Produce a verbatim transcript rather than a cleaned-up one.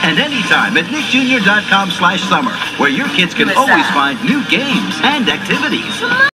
and anytime at nick junior dot com slash summer, where your kids can always find new games and activities.